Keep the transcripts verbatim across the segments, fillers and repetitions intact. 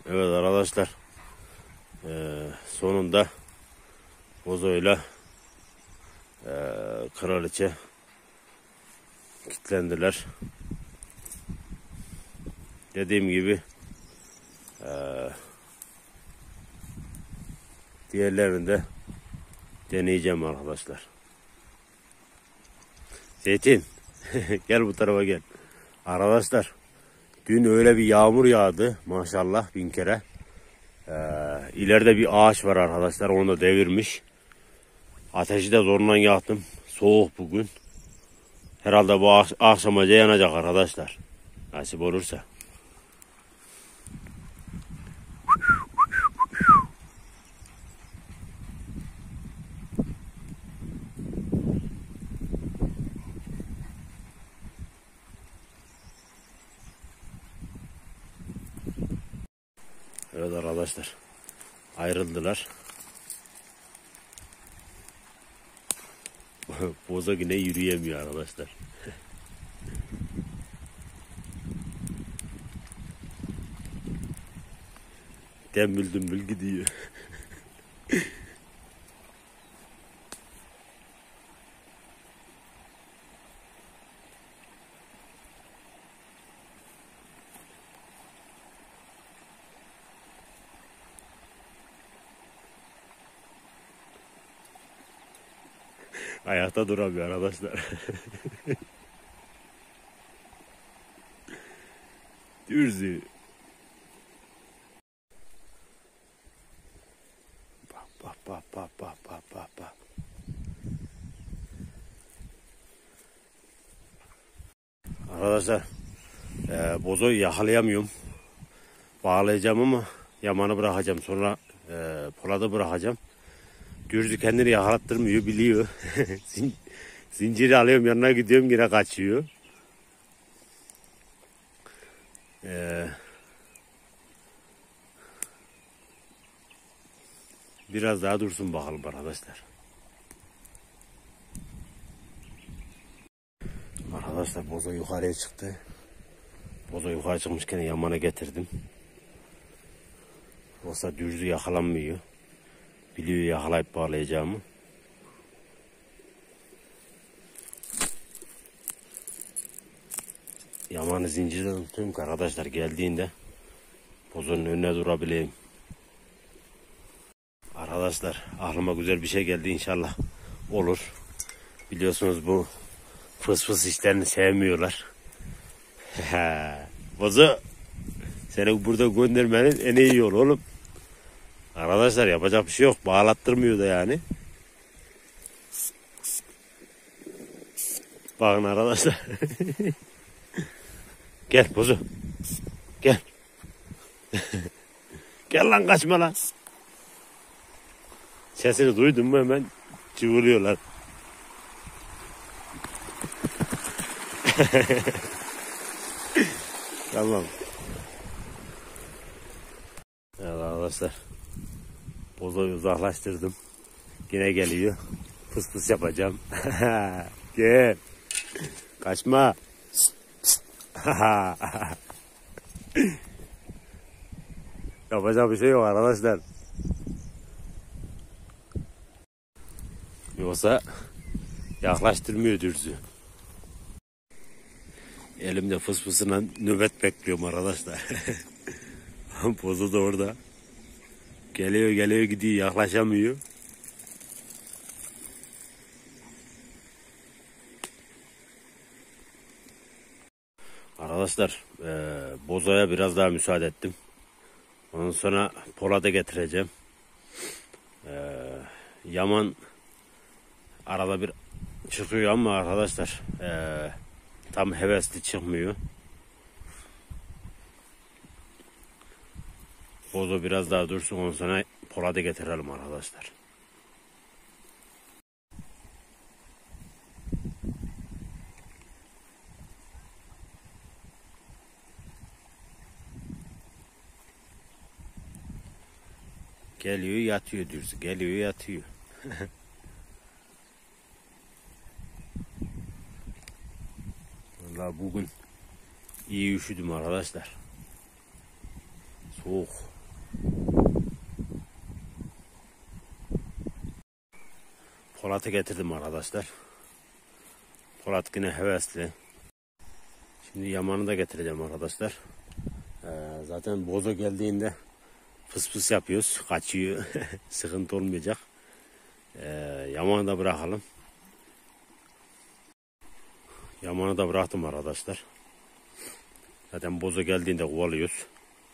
Evet arkadaşlar, ee, sonunda bozoyla ee, kraliçe kilitlendiler. Dediğim gibi ee, diğerlerini de deneyeceğim arkadaşlar. Zeytin gel bu tarafa gel. Arkadaşlar dün öyle bir yağmur yağdı maşallah bin kere. Ee, ileride bir ağaç var arkadaşlar, onu da devirmiş. Ateşi de zorundan yaktım. Soğuk bugün. Herhalde bu ak akşamaca yanacak arkadaşlar. Nasip olursa. Evet arkadaşlar, ayrıldılar. Boza yine yürüyemiyor arkadaşlar. Dembül dümbül gidiyor. Ayakta duramıyor arkadaşlar. Dürzü. Bak bak bak bak bak bak bak bak. Arkadaşlar e, bozoyu yakalayamıyorum. Bağlayacağım ama yamanı bırakacağım. Sonra e, Polat'ı bırakacağım. Dürzü kendini yakalattırmıyor, biliyor. Zinciri alıyorum, yanına gidiyorum, yine kaçıyor. Ee, biraz daha dursun bakalım arkadaşlar. Arkadaşlar bozo yukarıya çıktı. Bozo yukarı çıkmışken yamana getirdim. Yoksa dürzü yakalanmıyor. Biliyor yakalayıp bağlayacağımı. Yamanı zincirden tutuyorum ki arkadaşlar, geldiğinde bozonun önüne durabileyim. Arkadaşlar aklıma güzel bir şey geldi, inşallah olur. Biliyorsunuz bu fıs fıs işlerini sevmiyorlar. Bozo, seni burada göndermenin en iyi yolu oğlum. Arkadaşlar yapacak bir şey yok. Bağlattırmıyor da yani. Bakın arkadaşlar. Gel bozu. Gel. Gel lan, kaçma lan. Sesini duydun mu hemen cıvılıyorlar. Tamam. Evet arkadaşlar. Bozoyu uzaklaştırdım. Yine geliyor. Pıs pıs yapacağım. Gel. Kaçma. Yapacak bir şey yok arkadaşlar. Yoksa yaklaştırmıyor dürzü. Elimde fıs fısına nöbet bekliyorum arkadaşlar. Bozu da orada. Geliyor geliyor gidiyor, yaklaşamıyor. Arkadaşlar e, bozoya biraz daha müsaade ettim. Ondan sonra Polat'a getireceğim. E, Yaman arada bir çıkıyor ama arkadaşlar e, tam hevesli çıkmıyor. Bozo biraz daha dursun, ondan sonra Polat'a getirelim arkadaşlar. Geliyor yatıyor dürzü. Geliyor yatıyor. Vallahi bugün iyi üşüdüm arkadaşlar. Soğuk. Polat'ı getirdim arkadaşlar. Polat yine hevesli. Şimdi Yaman'ı da getireceğim arkadaşlar. Ee, zaten bozo geldiğinde fıs fıs yapıyoruz. Kaçıyor. Sıkıntı olmayacak. Ee, Yaman'ı da bırakalım. Yaman'ı da bıraktım arkadaşlar. Zaten bozo geldiğinde kovalıyoruz.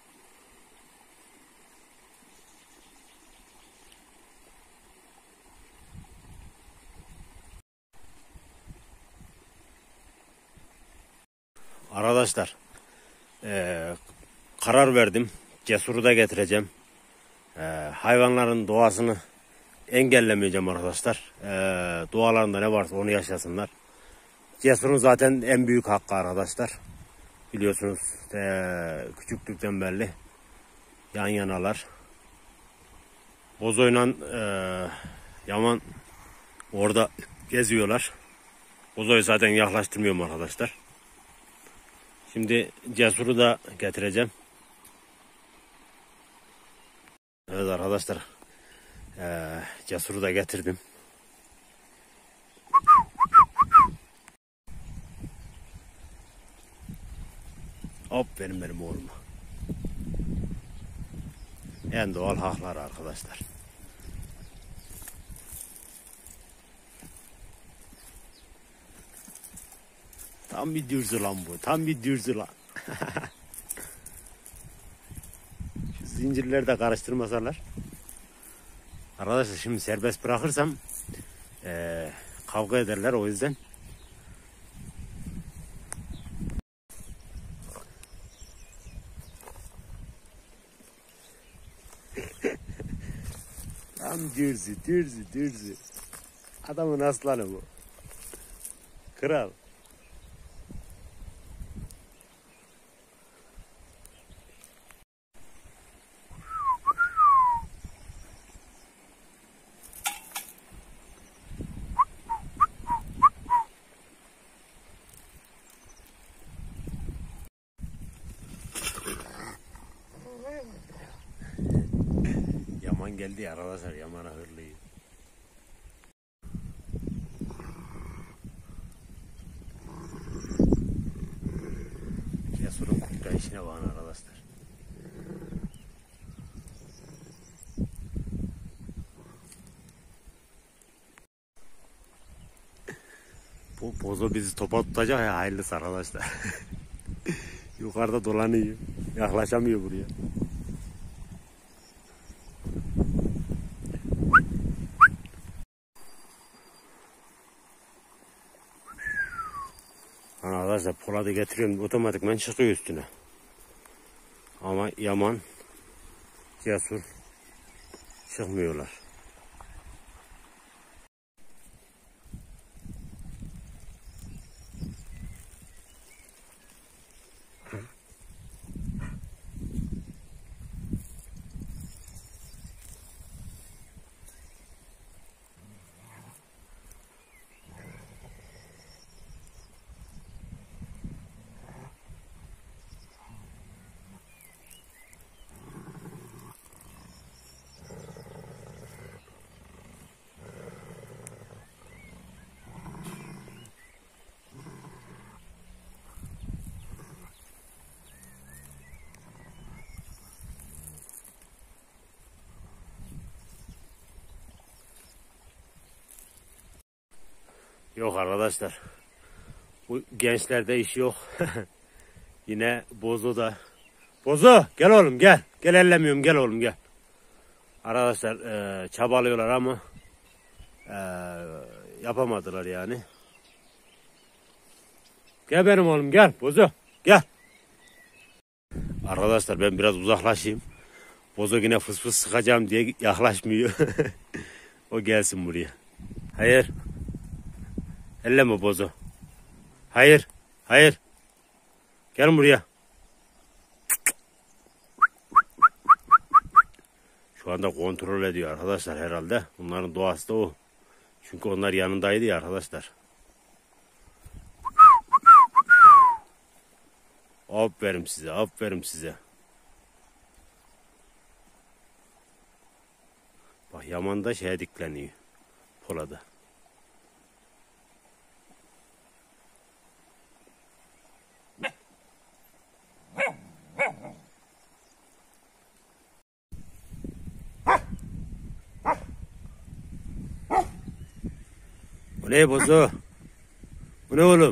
Arkadaşlar ee, karar verdim. Cesur'u da getireceğim. Ee, hayvanların doğasını engellemeyeceğim arkadaşlar. Ee, doğalarında ne varsa onu yaşasınlar. Cesur'un zaten en büyük hakkı arkadaşlar. Biliyorsunuz ee, küçüklükten belli yan yanalar. Bozo'yla ee, Yaman orada geziyorlar. Bozo'yu zaten yaklaştırmıyorum arkadaşlar. Şimdi Cesur'u da getireceğim. Evet arkadaşlar. Ee, Cesur'u da getirdim. Hop benim benim oğlum. En doğal haklar arkadaşlar. Tam bir dürzü lan bu. Tam bir dürzü lan. Şu zincirleri de karıştırmasalar. Arkadaşlar şimdi serbest bırakırsam ee, kavga ederler, o yüzden. Tam dürzü, dürzü, dürzü. Adamın aslanı bu. Kral. Yaman geldi ya arkadaşlar, Yaman'a hırlıyım. Cesur'un kurtla işine bakın arkadaşlar. Bu bozo bizi topa tutacak ya, hayırlısı arkadaşlar. Yukarıda dolanıyor. Yaklaşamıyor buraya. Arkadaşlar Polat'ı getiriyorum, otomatikman çıkıyor üstüne. Ama Yaman, Cesur çıkmıyorlar. Yok arkadaşlar. Bu gençlerde iş yok. Yine Bozo da. Bozo gel oğlum gel. Gel ellemiyorum, gel oğlum gel. Arkadaşlar e, çabalıyorlar ama e, yapamadılar yani. Gel benim oğlum gel Bozo gel. Arkadaşlar ben biraz uzaklaşayım. Bozo yine fıs fıs sıkacağım diye yaklaşmıyor. O gelsin buraya. Hayır. Elleme Bozo. Hayır. Hayır. Gel buraya. Şu anda kontrol ediyor arkadaşlar herhalde. Bunların doğası da o. Çünkü onlar yanındaydı ya arkadaşlar. Aferin size. Aferin size. Yaman da şeye dikleniyor. Polada. Bu ne bozu? Bu ne oğlum?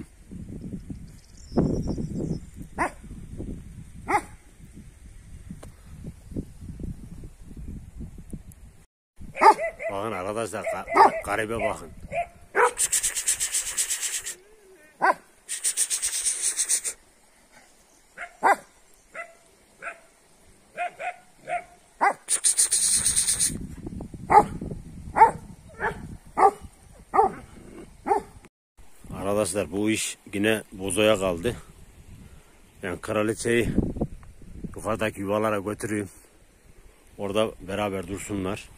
Bakın arkadaşlar, garibe bakın. Arkadaşlar bu iş yine bozoya kaldı. Ben kraliçeyi yukarıdaki yuvalara götüreyim. Orada beraber dursunlar.